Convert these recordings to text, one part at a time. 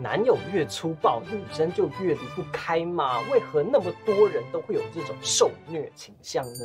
男友越粗暴，女生就越离不开吗？为何那么多人都会有这种受虐倾向呢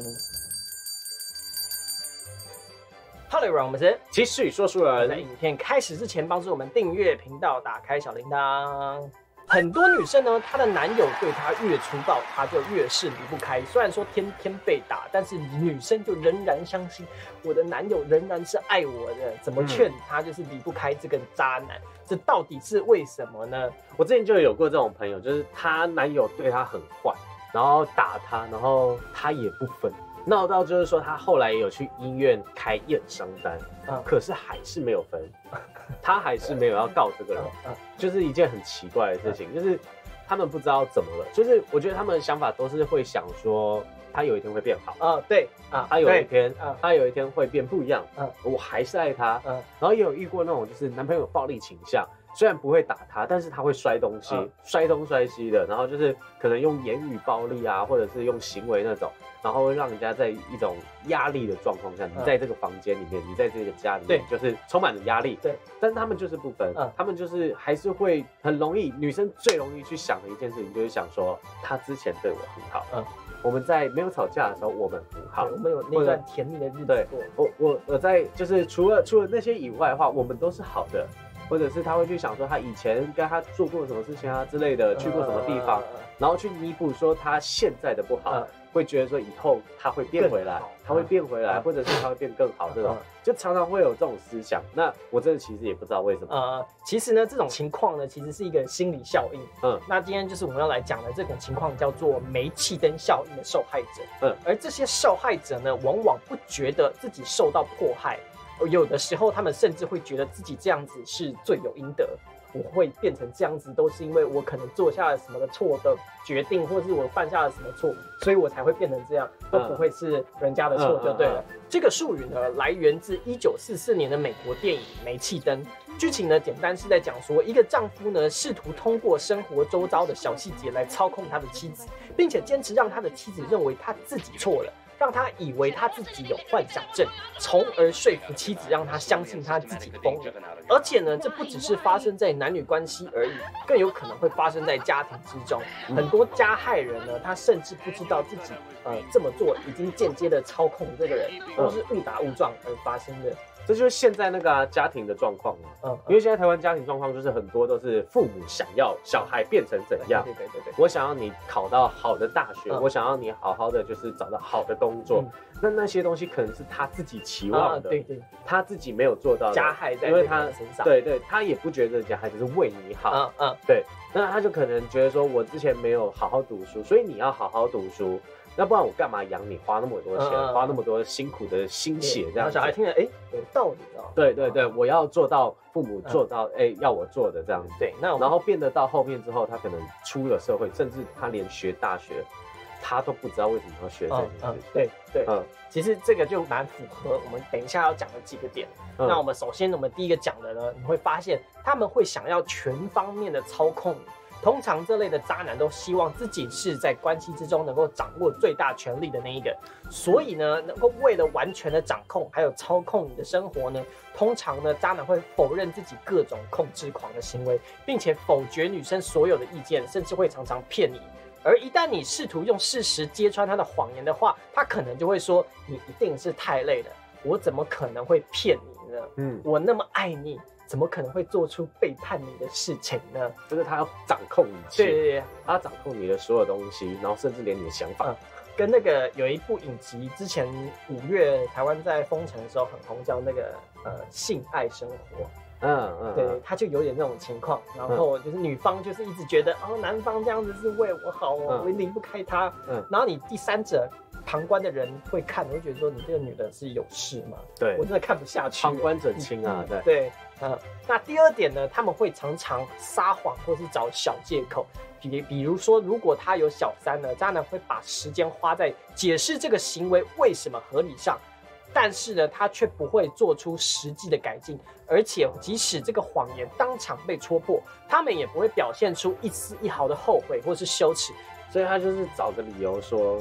？Hello， 我们是期许说书人。 在影片开始之前，帮助我们订阅频道，打开小铃铛。很多女生呢，她的男友对她越粗暴，她就越是离不开。虽然说天天被打，但是女生就仍然相信我的男友仍然是爱我的。怎么劝她就是离不开这个渣男？这到底是为什么呢？ 我之前就有过这种朋友，就是她男友对她很坏，然后打她，然后她也不分。闹到就是说，她后来也有去医院开验伤单，可是还是没有分，她还是没有要告这个人，就是一件很奇怪的事情，就是他们不知道怎么了，就是我觉得他们的想法都是会想说，他有一天会变好， 对他有一天会变不一样，我还是爱他，然后也有遇过那种就是男朋友暴力倾向。虽然不会打他，但是他会摔东西，摔东摔西的，然后就是可能用言语暴力啊，或者是用行为那种，然后会让人家在一种压力的状况下，你在这个房间里面，你在这个家里面，就是充满了压力。 对， 但是他们就是不分，他们就是还是会很容易，女生最容易去想的一件事情就是想说，他之前对我很好，我们在没有吵架的时候，我们很好， 我们有那段甜蜜的日子过。 我在就是除了那些以外的话，我们都是好的。或者是他会去想说他以前跟他做过什么事情啊之类的，去过什么地方，然后去弥补说他现在的不好，会觉得说以后他会变回来，或者是他会变更好，这种就常常会有这种思想。那我真的其实也不知道为什么。 其实呢，这种情况呢，其实是一个心理效应。那今天就是我们要来讲的这种情况叫做煤气灯效应的受害者。而这些受害者呢，往往不觉得自己受到迫害。有的时候，他们甚至会觉得自己这样子是罪有应得。我会变成这样子，都是因为我可能做下了什么的错的决定，或是我犯下了什么错，所以我才会变成这样，都不会是人家的错就对了。这个术语呢，来源自1944年的美国电影《煤气灯》。剧情呢，简单是在讲说，一个丈夫呢，试图通过生活周遭的小细节来操控他的妻子，并且坚持让他的妻子认为他自己错了。让他以为他自己有幻想症，从而说服妻子，让他相信他自己疯了。而且呢，这不只是发生在男女关系而已，更有可能会发生在家庭之中。很多加害人呢，他甚至不知道自己这么做已经间接的操控这个人，都是误打误撞而发生的。 这就是现在那个家庭的状况嘛，因为现在台湾家庭状况就是很多都是父母想要小孩变成怎样，对，我想要你考到好的大学，我想要你好好的就是找到好的工作，那些东西可能是他自己期望的，对，他自己没有做到的， 加害在这个人身上， 对，他也不觉得加害就是为你好，对，那他就可能觉得说我之前没有好好读书，所以你要好好读书。那不然我干嘛养你？花那么多钱，花那么多辛苦的心血，这样子。 小孩听了，有道理哦。 对，我要做到父母做到，要我做的这样子。 对，那然后变得到后面之后，他可能出了社会，甚至他连学大学，他都不知道为什么要学这件事。 对，其实这个就蛮符合我们等一下要讲的几个点。那我们首先，我们第一个讲的呢，你会发现他们会想要全方面的操控你。通常这类的渣男都希望自己是在关系之中能够掌握最大权力的那一个，所以呢，能够为了完全的掌控还有操控你的生活呢，通常呢，渣男会否认自己各种控制狂的行为，并且否决女生所有的意见，甚至会常常骗你。而一旦你试图用事实揭穿他的谎言的话，他可能就会说：“你一定是太累了，我怎么可能会骗你呢？我那么爱你。”怎么可能会做出背叛你的事情呢？ 就是他要掌控一切， 对， 他要掌控你的所有东西，然后甚至连你的想法。 跟那个有一部影集，之前5月台湾在封城的时候很红，叫那个性爱生活。对，他就有点那种情况，然后就是女方就是一直觉得男方这样子是为我好我离不开他。然后你第三者旁观的人会看，会觉得说你这个女的是有事吗？对，我真的看不下去。 旁观者清啊， 对。那第二点呢，他们会常常撒谎或是找小借口，比如说，如果他有小三呢，渣男会把时间花在解释这个行为为什么合理上，但是呢，他却不会做出实际的改进，而且即使这个谎言当场被戳破，他们也不会表现出一丝一毫的后悔或是羞耻， 所以他就是找个理由说，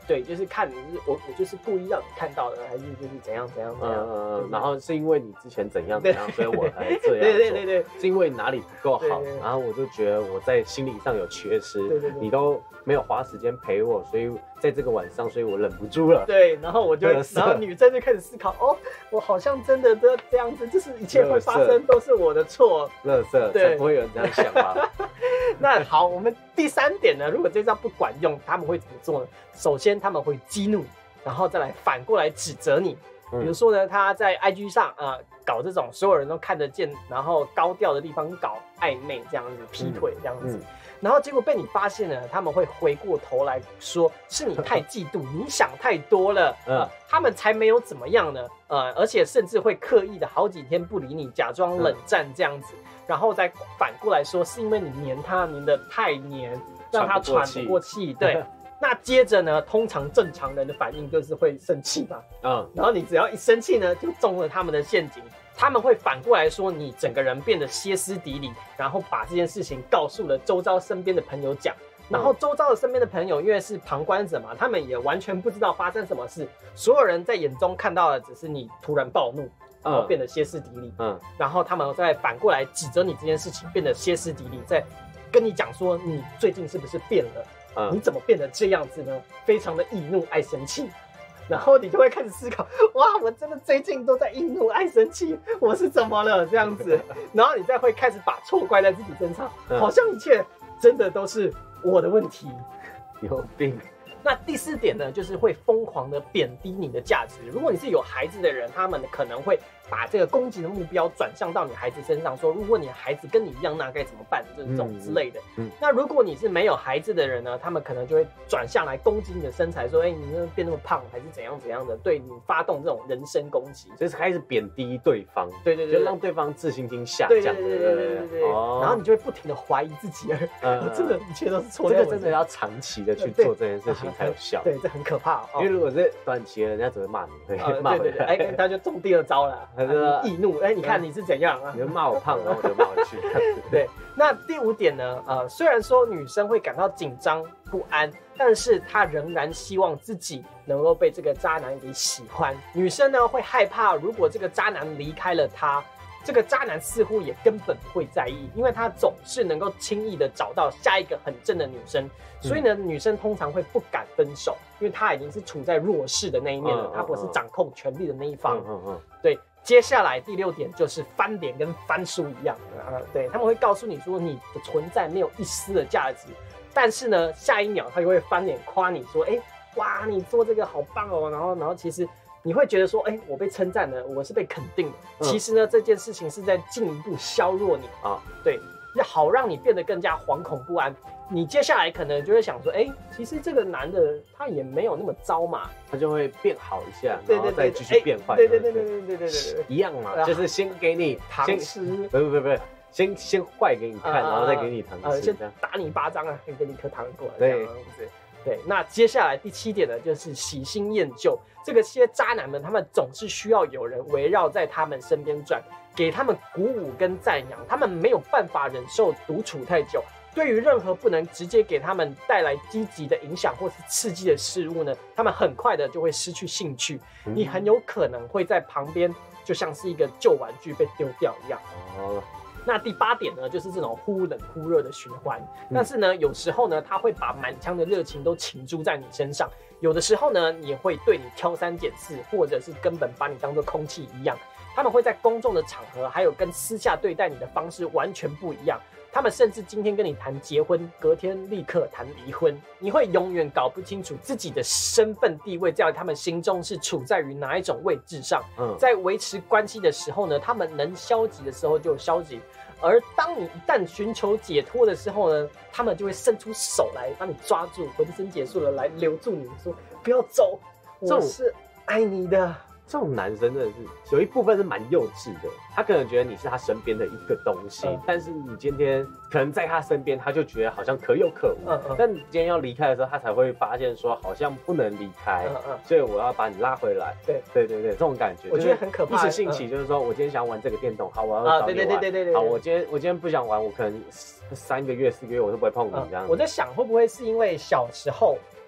对，就是看你我就是故意让你看到的，还是就是怎样。 然后是因为你之前怎样，所以我才这样。 对， 是因为哪里不够好，然后我就觉得我在心理上有缺失，你都没有花时间陪我，所以在这个晚上，所以我忍不住了。 对，然后然后女生就开始思考，哦，我好像真的都这样子，就是一切会发生都是我的错。 垃圾，才不会有人这样想吧？ 那好，我们第3点呢，如果这招不管用，他们会怎么做呢？首先他们会激怒，然后再来反过来指责你。比如说呢，他在 IG 上搞这种所有人都看得见，然后高调的地方搞暧昧这样子，劈腿这样子，然后结果被你发现了，他们会回过头来说是你太嫉妒，你想太多了，他们才没有怎么样呢，而且甚至会刻意的好几天不理你，假装冷战这样子，然后再反过来说是因为你黏他黏得太黏，让他喘不过气，对。那接着呢，通常正常人的反应就是会生气嘛，然后你只要一生气呢，就中了他们的陷阱，他们会反过来说你整个人变得歇斯底里，然后把这件事情告诉了周遭身边的朋友讲，然后周遭的身边的朋友因为是旁观者嘛，他们也完全不知道发生什么事，所有人在眼中看到的只是你突然暴怒，然后变得歇斯底里，然后他们再反过来指责你这件事情变得歇斯底里，再跟你讲说你最近是不是变了。你怎么变得这样子呢？非常的易怒爱生气，然后你就会开始思考，哇，我真的最近都在易怒爱生气，我是怎么了这样子？然后你再会开始把错怪在自己身上，好像一切真的都是我的问题， 有病。 那第4点呢，就是会疯狂的贬低你的价值。如果你是有孩子的人，他们可能会把这个攻击的目标转向到你孩子身上，说如果你的孩子跟你一样，那该怎么办？这种之类的。那如果你是没有孩子的人呢，他们可能就会转向来攻击你的身材，说，你变那么胖，还是怎样的，对你发动这种人身攻击， 就是开始贬低对方， 对， 就让对方自信心下降， 对。然后你就会不停的怀疑自己，真的一切都是错的。 这个真的要长期的去做这件事情才有效。 对，这很可怕。因为如果是短期的，人家只会骂你，对，骂回来， 他就中第2招了。易怒，你看你是怎样啊？ 你就骂我胖，然后我就骂回去。 对，那第5点呢？虽然说女生会感到紧张不安，但是她仍然希望自己能够被这个渣男给喜欢。女生呢会害怕，如果这个渣男离开了她，这个渣男似乎也根本不会在意，因为他总是能够轻易的找到下一个很正的女生，所以呢，女生通常会不敢分手，因为她已经是处在弱势的那一面了，她不是掌控权力的那一方。对，接下来第6点就是翻脸跟翻书一样，对，他们会告诉你说你的存在没有一丝的价值，但是呢，下一秒他就会翻脸夸你说，哇，你做这个好棒哦，然后其实。你会觉得说，我被称赞了，我是被肯定的。其实呢，这件事情是在进一步削弱你对，好让你变得更加惶恐不安。你接下来可能就会想说，其实这个男的他也没有那么糟嘛， 他就会变好一下，然后再继续变坏。 对， 一样嘛，就是先给你糖吃， 不，先坏给你看，然后再给你糖吃， 先打你一巴掌啊，给你一颗糖过来，对，那接下来第7点呢，就是喜新厌旧。这些渣男们，他们总是需要有人围绕在他们身边转，给他们鼓舞跟赞扬。他们没有办法忍受独处太久，对于任何不能直接给他们带来积极的影响或是刺激的事物呢，他们很快的就会失去兴趣。你很有可能会在旁边，就像是一个旧玩具被丢掉一样。那第8点呢，就是这种忽冷忽热的循环。但是呢，有时候呢，他会把满腔的热情都倾注在你身上；有的时候呢，也会对你挑三拣四，或者是根本把你当作空气一样。他们会在公众的场合，还有跟私下对待你的方式完全不一样。他们甚至今天跟你谈结婚，隔天立刻谈离婚。你会永远搞不清楚自己的身份地位在他们心中是处在于哪一种位置上。在维持关系的时候呢，他们能消极的时候就消极，而当你一旦寻求解脱的时候呢，他们就会伸出手来把你抓住，浑身解数的来留住你，说不要走，我是爱你的。 这种男生真的是有一部分是蛮幼稚的，他可能觉得你是他身边的一个东西，但是你今天可能在他身边，他就觉得好像可有可无。但你今天要离开的时候，他才会发现说好像不能离开，所以我要把你拉回来。对，这种感觉我觉得很可怕。 一时兴起就是说我今天想玩这个电动，好，我要找你玩。对。好，我今天不想玩，我可能3个月4个月我都不会碰你这样。 我在想会不会是因为小时候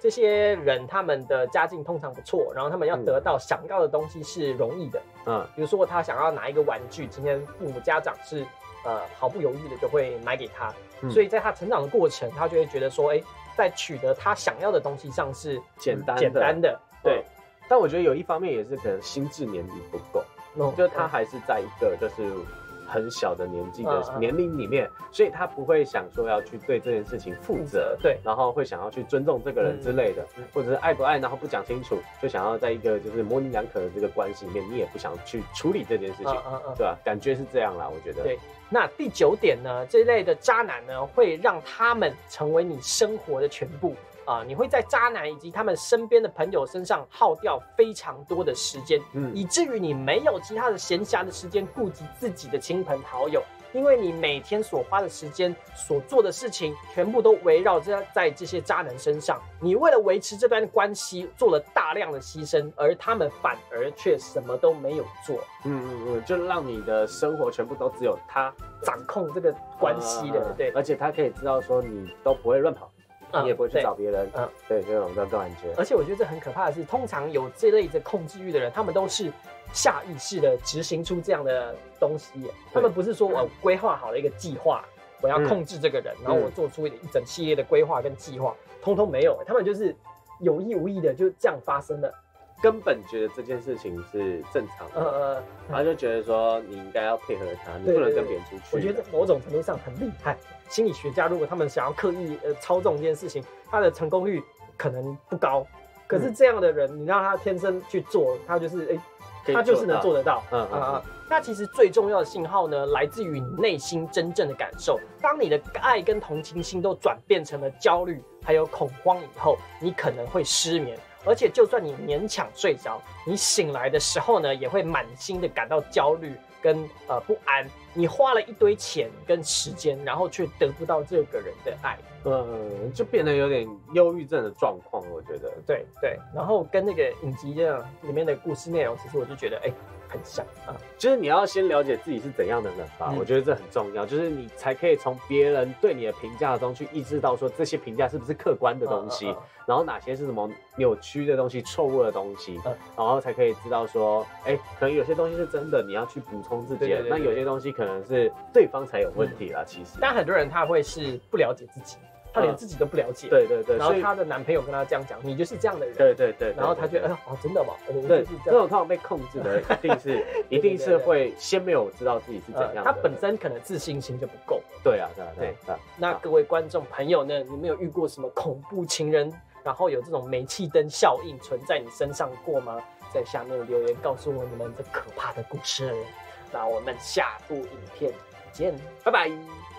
这些人他们的家境通常不错，然后他们要得到想要的东西是容易的。比如说他想要拿一个玩具，今天父母家长是毫不犹豫的就会买给他，所以在他成长的过程，他就会觉得说，在取得他想要的东西上是简单的。对， 但我觉得有一方面也是可能心智年龄不够，就他还是在一个就是很小的年纪的年龄里面，所以他不会想说要去对这件事情负责，对，然后会想要去尊重这个人之类的，或者是爱不爱，然后不讲清楚，就想要在一个就是模棱两可的这个关系里面，你也不想去处理这件事情，对吧？感觉是这样啦，我觉得。 对，那第9点呢，这一类的渣男呢，会让他们成为你生活的全部。你会在渣男以及他们身边的朋友身上耗掉非常多的时间，以至于你没有其他的闲暇的时间顾及自己的亲朋好友，因为你每天所花的时间、所做的事情，全部都围绕在这些渣男身上。你为了维持这段关系做了大量的牺牲，而他们反而却什么都没有做。 就让你的生活全部都只有他掌控这个关系的，对， 而且他可以知道说你都不会乱跑。你也不会去找别人，对，这种的感觉。 而且我觉得这很可怕的是，通常有这类的控制欲的人，他们都是下意识的执行出这样的东西。他们不是说我规划好了一个计划，我要控制这个人，然后我做出一整系列的规划跟计划，通通没有。他们就是有意无意的就这样发生了。 根本觉得这件事情是正常的，然后就觉得说你应该要配合他，你不能跟别人出去。 我觉得某种程度上很厉害。心理学家如果他们想要刻意操纵这件事情，他的成功率可能不高。可是这样的人，你让他天生去做，他就是他就是能做得到。那其实最重要的信号呢，来自于你内心真正的感受。当你的爱跟同情心都转变成了焦虑还有恐慌以后，你可能会失眠。而且，就算你勉强睡着，你醒来的时候呢，也会满心的感到焦虑跟不安。你花了一堆钱跟时间，然后却得不到这个人的爱， 就变得有点忧郁症的状况。我觉得， 对。然后跟那个影集这样里面的故事内容，其实我就觉得，很像啊。 就是你要先了解自己是怎样的人吧，我觉得这很重要。就是你才可以从别人对你的评价中去意识到说这些评价是不是客观的东西，然后哪些是什么扭曲的东西、错误的东西，然后才可以知道说，可能有些东西是真的，你要去补充自己的。那有些东西可能是对方才有问题啦。其实， 但很多人他会是不了解自己。他连自己都不了解， 对， 然后她的男朋友跟她这样讲，你就是这样的人， 对， 然后她觉得，真的吗？ 对，这种通常被控制的，一定是会先没有知道自己是怎样的， 他本身可能自信心就不够。 对啊。 那各位观众朋友呢，你们有遇过什么恐怖情人，然后有这种煤气灯效应存在你身上过吗？在下面留言告诉我你们这可怕的故事。那我们下部影片见，拜拜。